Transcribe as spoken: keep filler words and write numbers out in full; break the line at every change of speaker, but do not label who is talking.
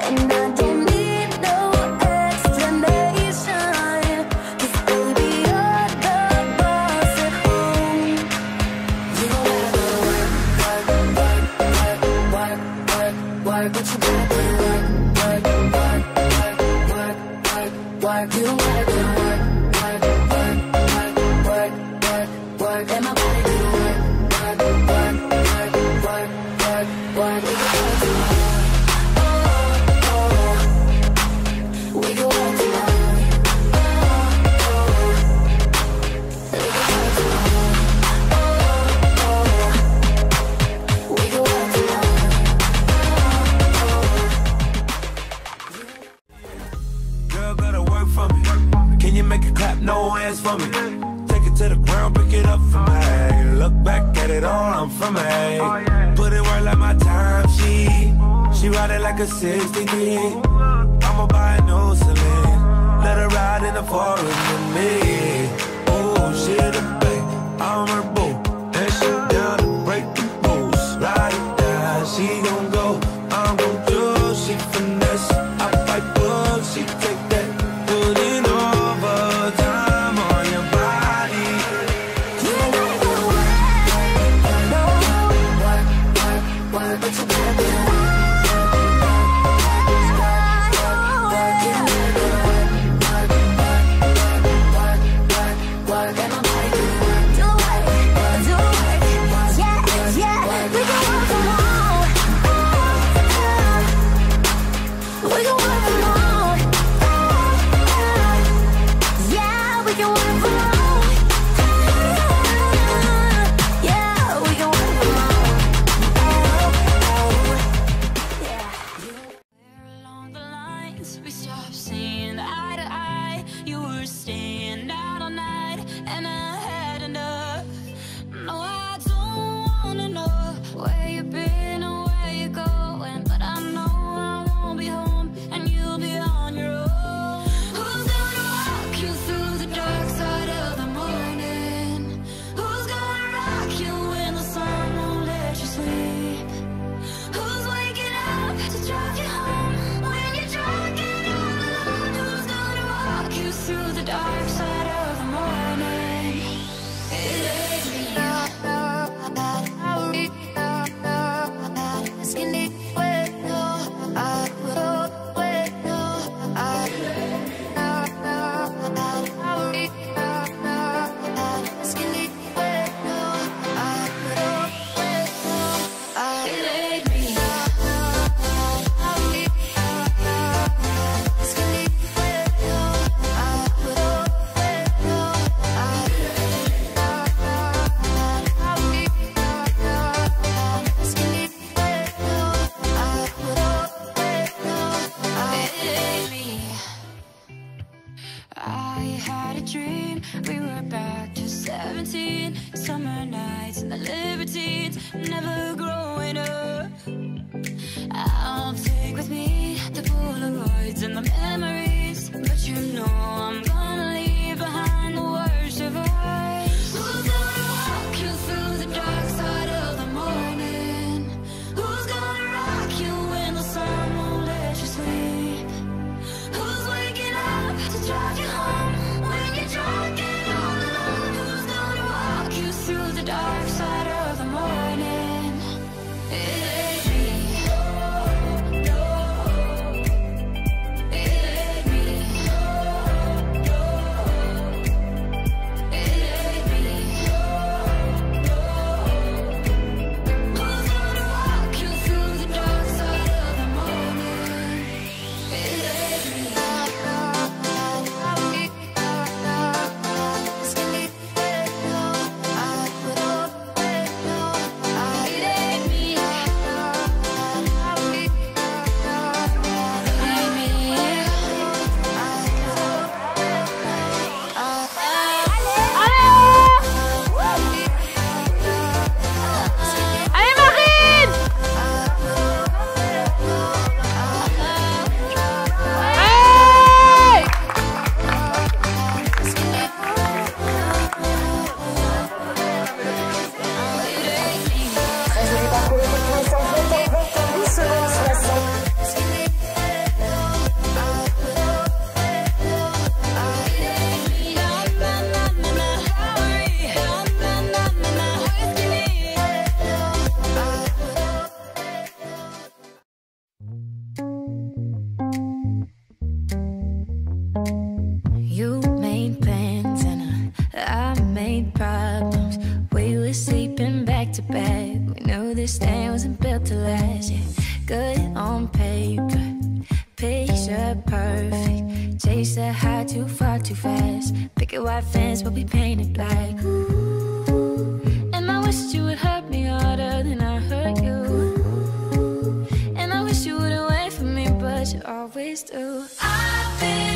and I don't need no explanation. 'Cause baby, you're the boss at home. You know I gotta work, work, work, work, work, work, work, but you gotta put in work, work, work, work, work, work, work. You know I gotta work, work, work, work, work, work, work, and my body do the work, work, work, work, work, work, work. We can work tomorrow, oh, oh. We can work tomorrow, oh, oh. We can work tomorrow, oh, oh. We can work tomorrow, oh, oh.
Girl, gotta work for me. Can you make it clap? No hands for me. Take it to the ground, pick it up for me. Look back at it all, I'm from me. Put it work like my time, she She ride it like a sixty-three. I'ma buy a new Celine. Let her ride in the forest with me. Oh, she the babe, I'm her boo. And she down to break the rules. Ride it down, she gon' go, I'm gon' do. She finesse, I fight bull, she take that. Put it overtime on your body.
You know I gotta work, no, work, work, work, but you gotta do it. We stopped seeing eye to eye. You were staying out all night, and I had enough. No, I don't wanna know where you've been or where you're going, but I know I won't be home and you'll be on your own. Who's gonna walk you through the dark side of the morning? Who's gonna rock you when the sun won't let you sleep? Who's waking up to drive you home when you're drunk and all alone? Who's gonna walk you through the dark side of the morning? It ain't me. I had a dream, we were back to seventeen. Summer nights and the libertines, never growing up. I'll take with me the Polaroids and the memories, but you know I'm gonna leave behind the worst of us. Who's gonna walk you through the dark side of the morning? Who's gonna rock you when the sun won't let you sleep? Who's waking up to drive you home when you're drunk and all alone? Who's gonna walk you through the dark side of the morning? It ain't me. this thing wasn't built to last. Yeah, good on paper, picture perfect. Chase that high too far too fast. Picket white fence but we painted black. Ooh, and I wish you would hurt me harder than I hurt you. And I wish you wouldn't wait for me, but you always do. I've been